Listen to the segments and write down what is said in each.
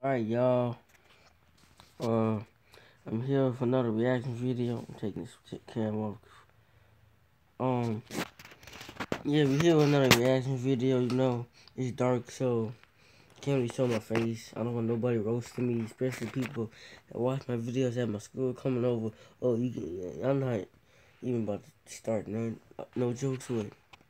Alright, y'all. I'm here for another reaction video. I'm taking this camera off. Yeah, we're here with another reaction video. You know, it's dark, so can't really show my face. I don't want nobody roasting me, especially people that watch my videos at my school coming over. Oh, I'm not even about to start no jokes with.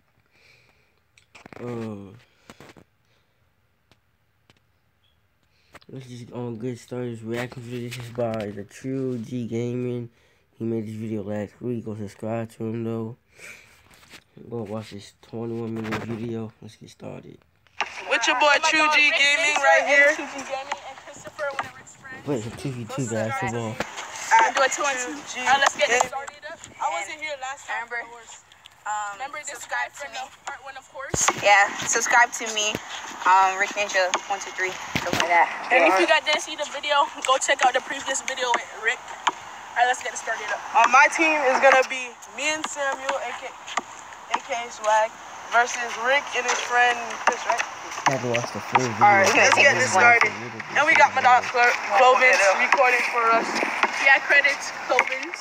Let's just get started. This reaction video. This is by the True G Gaming. He made this video last week. Go subscribe to him though. Go watch this 21-minute video. Let's get started. With your boy True G Gaming right here. True G Gaming and Christopher, one of his friends. Wait, 2v2 basketball. Do a 2 on 2. Let's get this started up. I wasn't here last time. Remember this guy from the part 1, of course. Yeah, subscribe to me, Rick Ninja 123, stuff like that. And if you guys didn't see the video, go check out the previous video with Rick. Alright, let's get it started up. My team is gonna be me and Samuel, aka Swag, versus Rick and his friend Chris, right? I had to watch the full video. Alright, Let's get this started. And we got my dog Clovins recording for us. Yeah, credits, Clovins.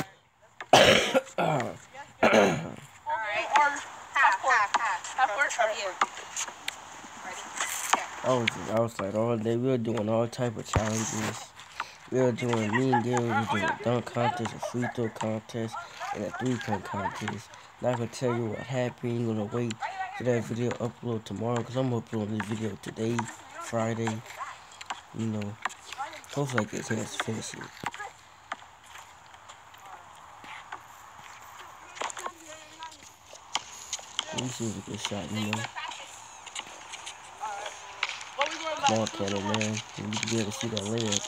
I was like all day. We were doing all type of challenges. We were doing mean games. We were doing a dunk contest, a free throw contest, and a 3-point contest. Not gonna tell you what happened. I'm gonna wait for that video upload tomorrow because I'm uploading this video today, Friday. You know, hopefully I get a chance to finish it. Let me see if we get shot, you know. Ball cannon, man. You need to be able to see that layup.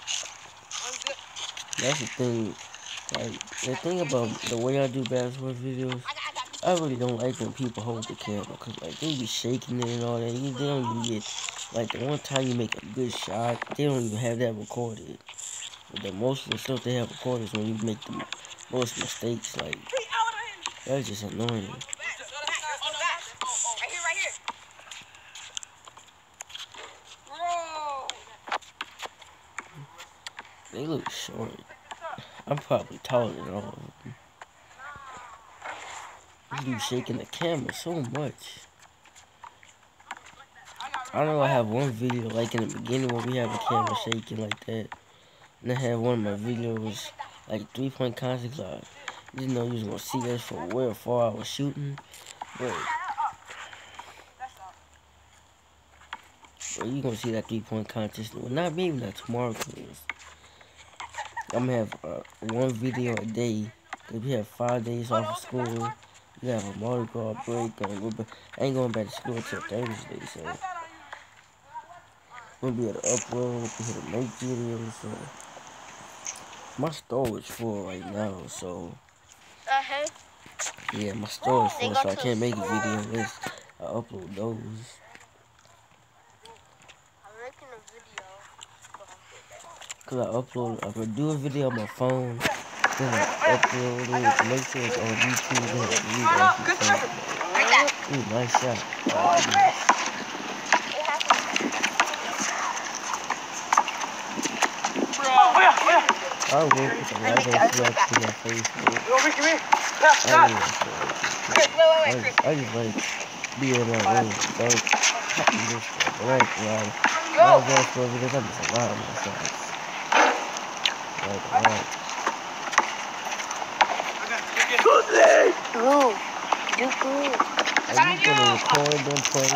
That's the thing. Like, the thing about the way I do basketball videos, I really don't like when people hold the camera. Because, like, they be shaking it and all that. They don't even get, like, the one time you make a good shot, they don't even have that recorded. But the most of the stuff they have recorded is when you make the most mistakes. Like, that's just annoying. They look short. I'm probably taller than all of them. You shaking the camera so much. I know I have one video like in the beginning where we have the camera shaking like that. And I had one of my videos like 3-point contest. I didn't know you was gonna see us from where far I was shooting. But you gonna see that 3-point contest. Well, not maybe not tomorrow, cause I'm gonna have one video a day. Cause we have 5 days off of school. We have a Mardi Gras break. I ain't going back to school until Thursday, so we'll be able to upload. We'll be able to make videos. So my storage is full right now. So yeah, my storage is full, so I can't make a video unless I upload those. Cause I could do a video on my phone, then I upload it, make sure it's on YouTube, then I read off the phone. Ooh, nice shot. I will put the light on flash to my face. I just like being in my room, dark, and just right, like, my basketball videos, I'm just allowing myself. Ooh, you good. Are you gonna record them playing?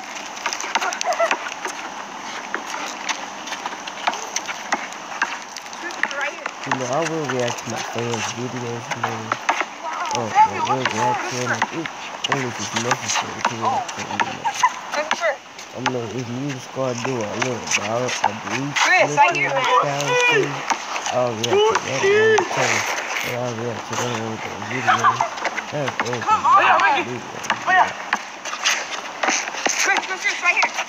You know, I will react to my fans' videos, you know. I will react to them only if it's necessary to react to them, you know. I'm like, if music squad do a little about a brief challenge thing, I'll react to that all the time. And I'll react to that on the videos. That's everything. Chris, right here.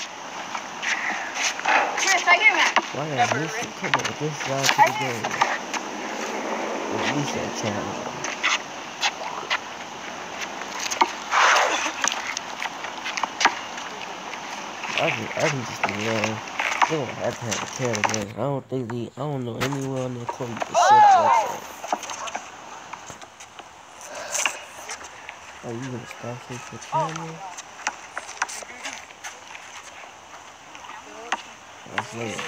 Chris, right here, man. Why did I miss it? Come on, this guy to the game. At least that challenge. I can just be wrong. They don't have to have a camera. I don't know anyone on the court you can set it up. Are you gonna stop taking the camera? That's late.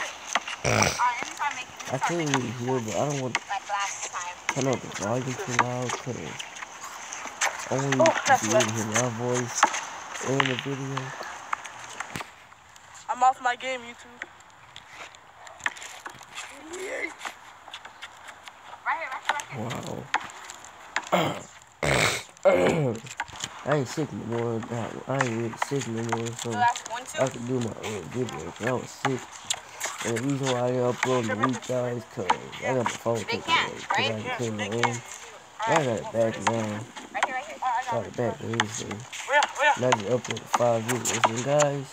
I can't really hear, but I don't want to turn up the volume too loud because only you can hear my voice in the video. I'm off my game, YouTube. Wow. I ain't sick no more. I ain't really sick no more, so I could do my own video. I was sick. And the reason why I didn't upload the week, guys, because I got the phone taken away. Because I didn't clean my room. I got it back now. Got it back Wednesday. And I just uploaded 5 videos. And guys,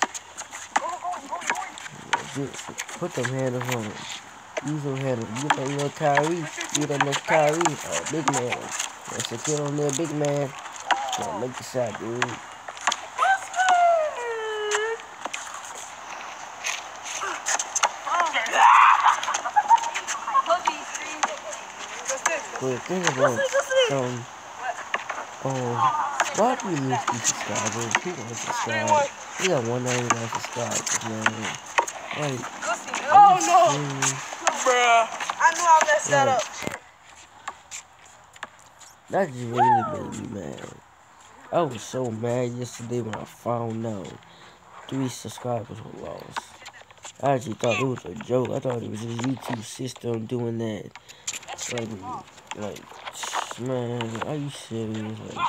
put them handles on. Use them handles. Get that little Kyrie. Get that little Kyrie. Big man. That's a kid on there, big man. Gotta make the shot, dude. But think about why do we need 3 subscribers? Who wants to subscribe? We got 199 subscribers, man. Like, oh no! Bruh. I knew I messed that up. That just really made me mad. I was so mad yesterday when I found out 3 subscribers were lost. I actually thought it was a joke. I thought it was a YouTube system doing that. Like, man, are you serious? Like,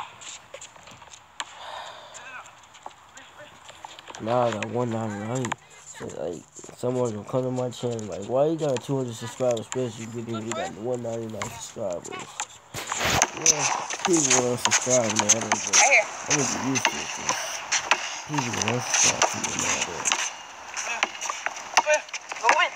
now I got 199. So, like, someone gonna come to my channel, like, why you got 200 subscribers, especially when you got 199 subscribers? Yeah, people will unsubscribe, man. I'm gonna be used to this. People will unsubscribe to me now, though. Go in.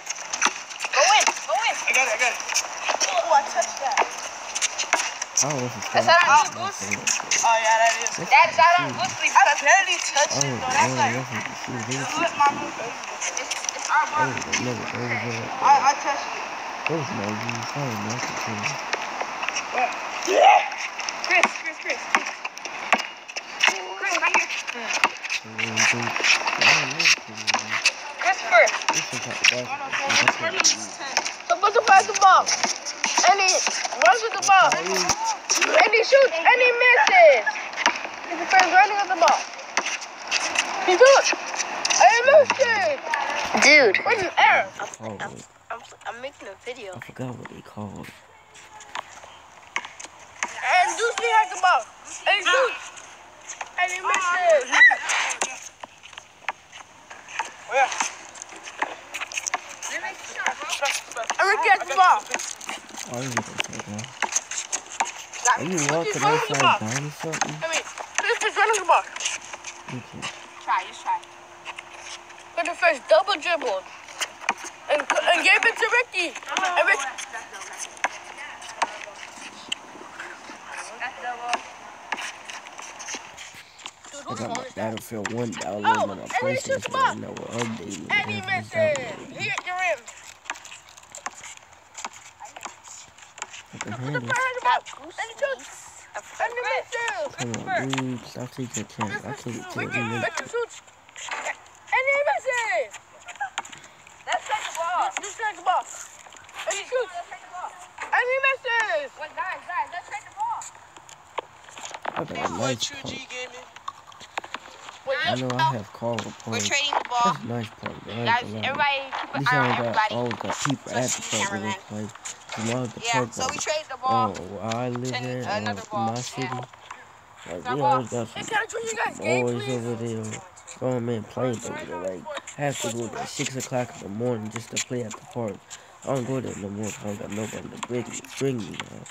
I got it. Oh, I touched that. I don't unsubscribe. That's not on Oh, Boostly. yeah, that is. That's not on Boostly. I barely touched it, though. That's like, look, mama. It's our ball. I touched it. Those emojis, I don't know. Chris, right here. Christopher. Supposed to pass the ball. And he runs with the ball. And he shoots. And he misses. Christopher's running with the ball. He shoots. And he misses. Dude. Where's his error? I'm making a video. I forgot what they called. And Deucey has the ball. And he shoots. And he misses. Where? And Ricky has the ball. Oh, you can say that. Are you walking outside buying something? Christopher's running the ball. Okay. Just try. Christopher's double dribbled. And gave it to Ricky. And Ricky. I got my Battlefield 1 download on my PlayStation right now. We're updating. And he misses. He hit the rim. Fucking handle. Come on, dude. Stop taking a chance. I can't tell you. And he misses. Let's take the ball. Just take the ball. And he shoots. And he misses. Wait, guys, let's take the ball. I got a nice park. I know I have Carl We're Park. trading the ball. That's a nice park, man. Guys, everybody keep an eye on everybody. Always got people at the park in this place. Yeah, so we trade the ball. Where I live in my city. Like, they always got some boys over there. Grown men playing over there. Like, I have to go there at 6 o'clock in the morning just to play at the park. I don't go there no more. I don't got nobody to bring me now.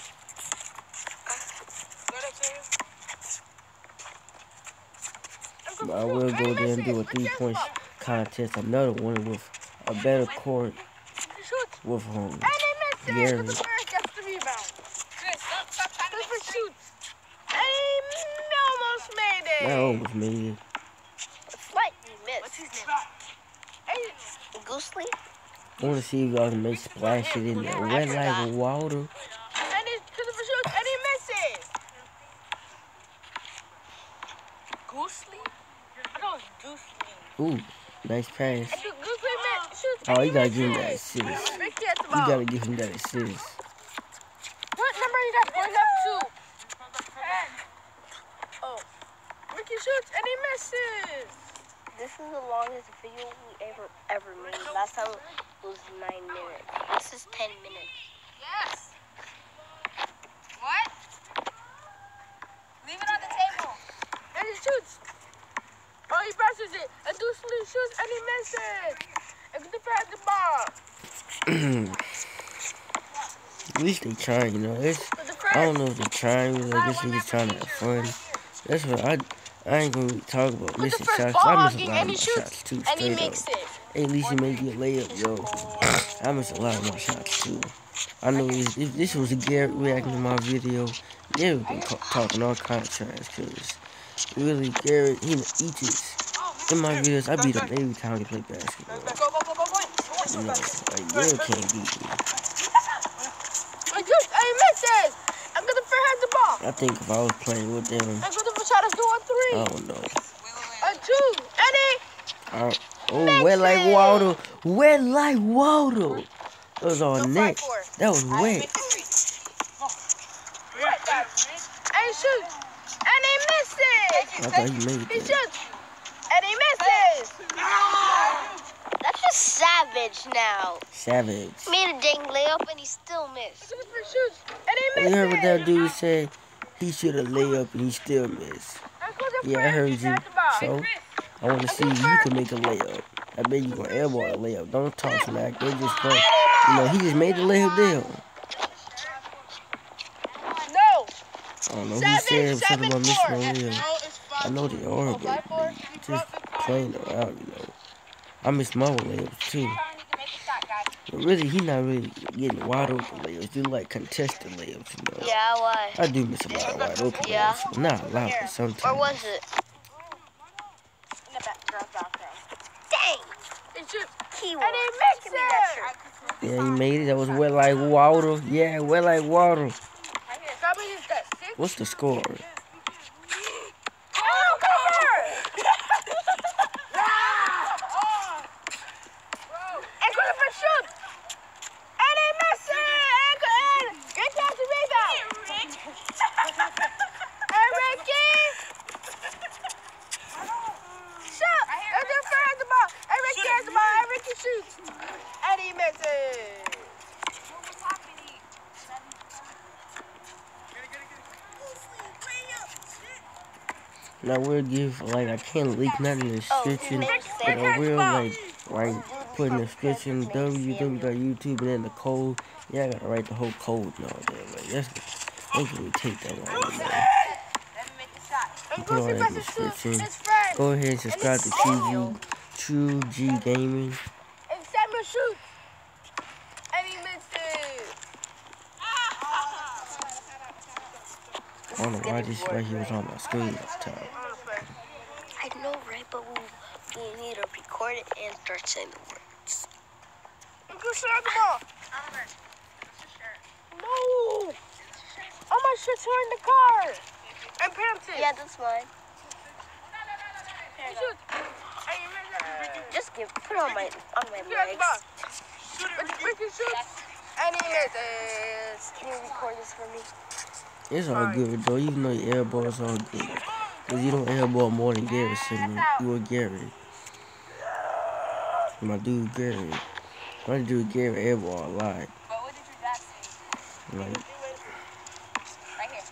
But I will go there and do a 3-point contest. Another one with a better court with Gary. I almost made it. Slightly missed. What's his name? Goosely? I want to see if y'all can make splash it in there. Wet like water. And he Christopher shoots and he misses. Goosely? I know it's Goosely. Ooh, nice pass. Goosely shoots. Oh, you gotta give him that assist. Ricky at the You ball. gotta give him that assist. What number you got? Going up 2. Oh. Ricky shoots and he misses. This is the longest video we ever made. Last time was 9 minutes. This is 10 minutes. Yes. What? Leave it on the table. And he shoots. Oh, he passes it. And Deucely shoots and he misses. And the at the ball. At least they trying, you know. I don't know if they're trying, really. I guess they just trying to have fun. That's what I ain't gonna really talk about missing shots. I miss a lot of my shots too. And he Straight makes up. it. Hey, at least you made your layup, yo. I miss a lot of my shots too. I know if this was a Garrett reacting to my video, Garrett would been talking all kind of trash. Cause really, Garrett, he eats. In my videos, I beat him every time he play basketball. You know, like Garrett can't beat me. And he misses. And Christopher has the ball. I think if I was playing with them, And Christopher shot us 2 on 3. I don't know. A 2. And he. Oh, wet like water. Wet like water. That was all net. That was wet. And he shoots. And he misses. I thought he made He that. shoots. And he misses. That's just savage now. Savage. Made a dang layup and he still missed. Christopher shoots. And he You misses. heard what that dude said? He should have lay up and he still missed. Yeah, I heard you. So, I want to see if you can make a layup. I bet you gonna airball a layup. Don't talk smack. They just play. You know, he just made the layup deal. No. I don't know who said something about missing a layup. I know they are, but they just playing around, you know. I miss my layups too. But really, he not really getting wide open layups. Just like contested layups, you know. Yeah, why? I do miss a lot of wide open layups. But not a lot, but sometimes. Where was it? In the back, girls bathroom. Dang! And he makes it! Yeah, he made it. That was wet like water. Yeah, wet like water. What's the score? Oh, cover! And Christopher shoots! And he misses! And get down to rebound! And Ricky! Shoot! And Christopher has the ball! And Ricky has the ball! And Ricky shoots! And he misses! Now we'll give, like, I can't leak nothing in the description, but I will, like put in the description www.youtube and then the code. Yeah, I gotta write the whole code and all that. Like, that ain't really take that long, you know. You put all that in the description. Go ahead and subscribe to True G Gaming. And Samuel shoots! And he misses! I don't know why this right here was on my screen at the time. I know, right? But we need to record it and start saying the words. Go share the ball. No! All my shirts are in the car. And pants. Yeah, that's mine. Just put it on my legs. Ricky shoots. And he misses. Can you record this for me? It's all good though, even though your airball is all good. Cause you don't airball more than Garrett Simmons. You or Gary. My dude Gary. My dude Gary airball a lot. But what did your dad say? Like, Right here.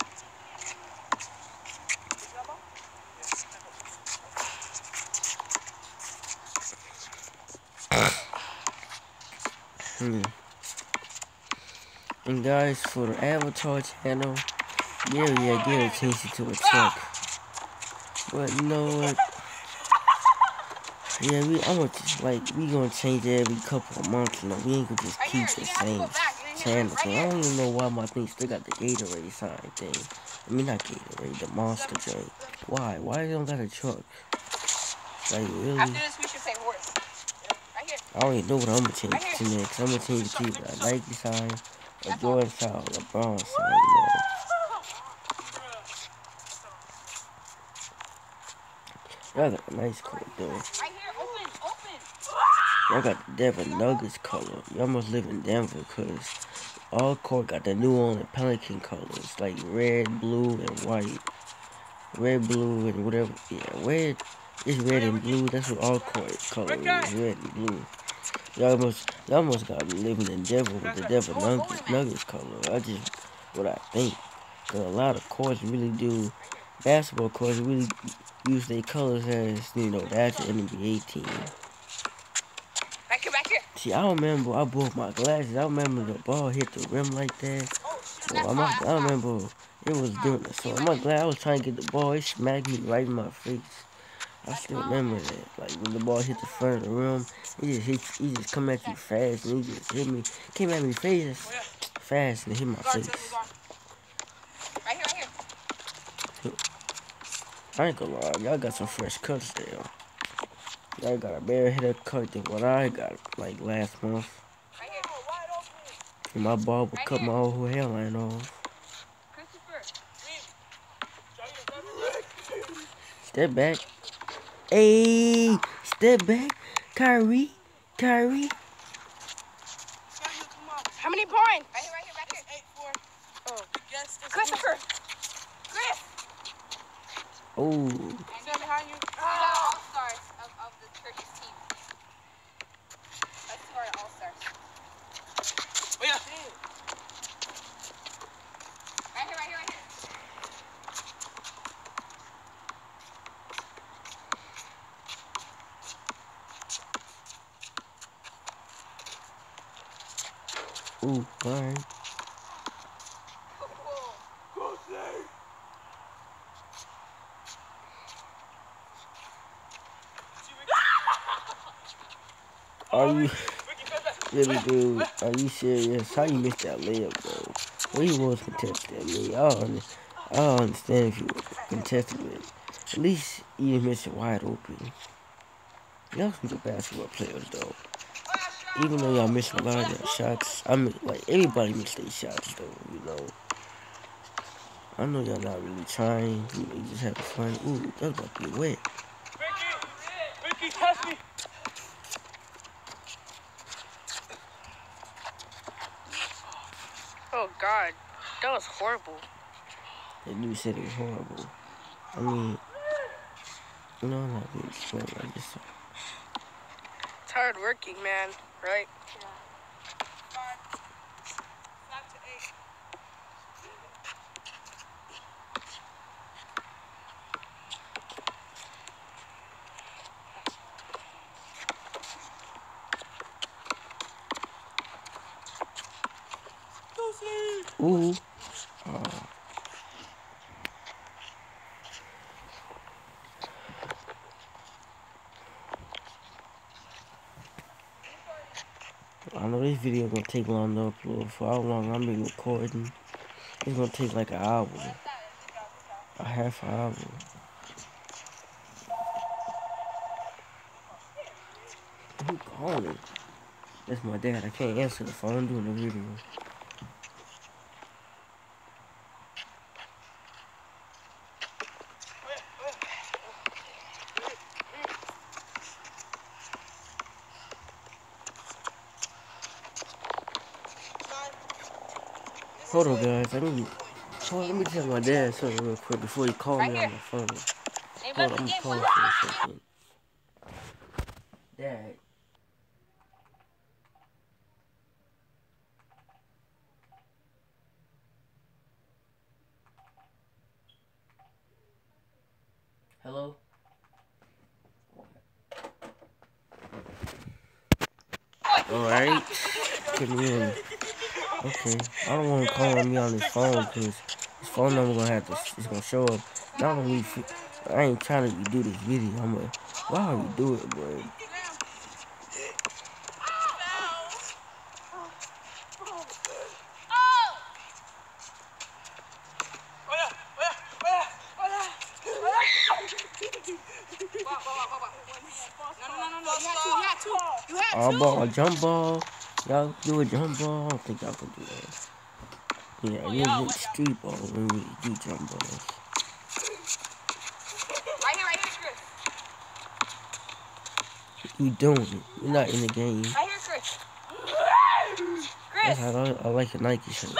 And guys, for the Avatar channel, Gary changed it to a truck. But you know what? Yeah, we gonna change it every couple of months, you know. We ain't gonna just keep the same channel. So I don't even know why my thing still got the Gatorade sign thing. I mean, not Gatorade, the Monster joint. Why? Why you don't got a truck? Like, really? After this, we should say horse. Right here. I don't even know what I'm gonna change to next. I'm gonna change it to either a Nike sign, a Jordan sign, or a LeBron sign, man. Y'all got a nice color though. Right here, open. Y'all got the Denver Nuggets color. Y'all must live in Denver because all court got the New Orleans Pelican colors, like red, blue, and white. Red, blue, and whatever. Yeah, red is red and blue. That's what all court color is, red and blue. Y'all must got me living in Denver with the Denver Nuggets color. I just what I think. Cause a lot of courts really do, basketball courts really use their colors as, you know, that's an NBA team. Back here. See, I remember I broke my glasses. I remember the ball hit the rim like that. Well, I remember it was during the summer. I'm glad I was trying to get the ball. It smacked me right in my face. I still remember that. Like when the ball hit the front of the rim, it just come at you fast, and he just hit me. Came at me fast, and hit my face. Right here. I ain't gonna lie, y'all got some fresh cuts there. Y'all got a better haircut than what I got like last month. Right here. And my barber cut my whole hairline off. Step back. Hey, step back. Kyrie. How many points? Right here, back here. 8-4. Oh. Yes, Christopher. Oh. Stand behind you. All-stars of the Turkish team. Let's see our all-stars. Oh, yeah. Right here. Ooh, alright. Are you really, dude? Are you serious? How you missed that layup, bro? Well, he was contested at me. I don't understand if you were contested it. At least you didn't miss it wide open. Y'all some good basketball players, though. Even though y'all missing a lot of your shots, I mean, like, everybody missed their shots, though, you know. I know y'all not really trying. You know, you just having fun. Ooh, that's about to be wet. Ricky, touch me. Oh God, that was horrible. That dude said it was horrible. I mean, you know, I'm not really explaining. I just. It's hard working, man, right? Ooh. I know this video gonna take long to upload. For how long I've been recording, it's gonna take like an hour, a half an hour. Who calling? That's my dad. I can't answer the phone. I'm doing a video. Hold on, guys. Let me tell my dad something real quick before he called me on the phone. Hold on, I'm gonna pause for a second. Dad. Hello? Alright. Couldn't hear me. Okay. I don't want to call me on this phone because his phone number it's gonna show up. Not only I ain't trying to redo this video. Why are we do it, bro? No. You had All ball, jump ball. Y'all do a jump ball. I don't think y'all can do that. Yeah, you hit street ball when we do jump balls. Right here, Chris. You doing it. You're not in the game. Right here, Chris. That's how I like a Nike shirt.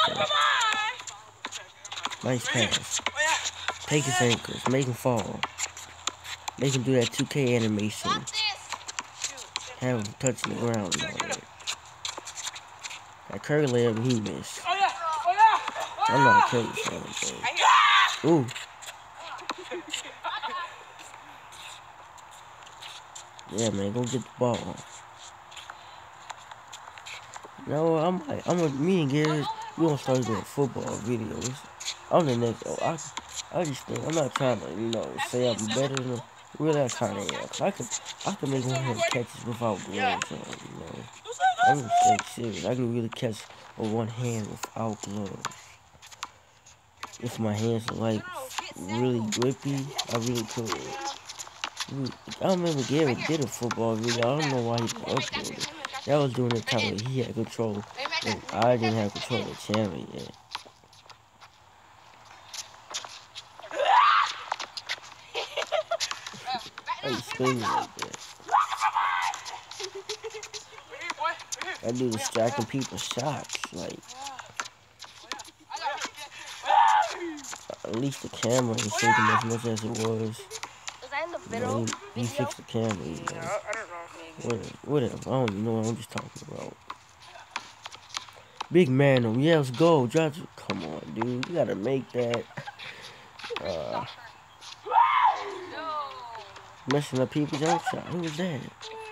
Nice pass. Take his ankles. Make him fall. Make him do that 2K animation. Have him touching the ground and all that. That Curry layup, he missed. I'm not a Curry fan, though. Ooh. Yeah, man, go get the ball. No, me and Gary, we gonna start doing football videos. On the next, I just think, I'm not trying to, say I'm better than them. Really, I kinda am. I can make one hand catches without gloves on, I'm so serious. I can really catch with one hand without gloves. If my hands are, like, really grippy, I really could. I remember Gary did a football video. I don't know why he didn't upload it. That was during the time when he had control, and I didn't have control of the channel yet. Why you screaming like that? That dude distracting people's shots, like. At least the camera ain't shaking as much as it was. He fixed the camera, Whatever, I don't even know what I'm just talking about. Big man, yeah, let's go. Judge, come on, dude. You gotta make that. Messing up people's jump shot. Who was that?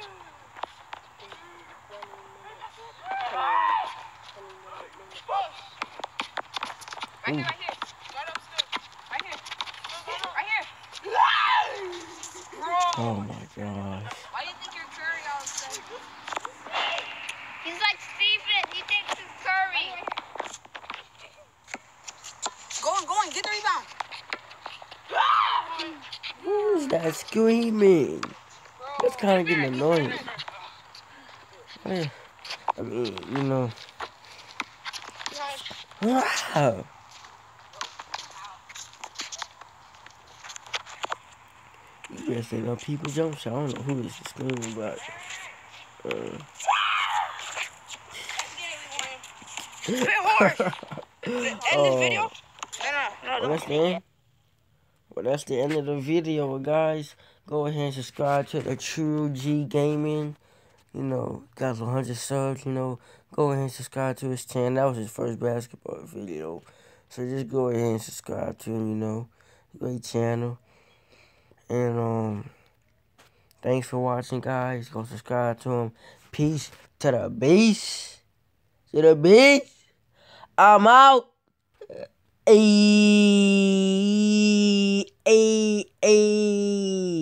Right here. Oh my gosh. Why do you think you're Curry all of a sudden? He's like Stephen. He thinks he's Curry. Go on, get the rebound. Who's that screaming? That's kind of getting annoying. I mean, Wow. You better say no people jump shot. I don't know who this is screaming about. Well, that's the end of the video, guys. Go ahead and subscribe to the True G Gaming. Got 100 subs, Go ahead and subscribe to his channel. That was his first basketball video. So just go ahead and subscribe to him, Great channel. And, thanks for watching, guys. Go subscribe to him. Peace to the beast. To the beast. I'm out. Ayy.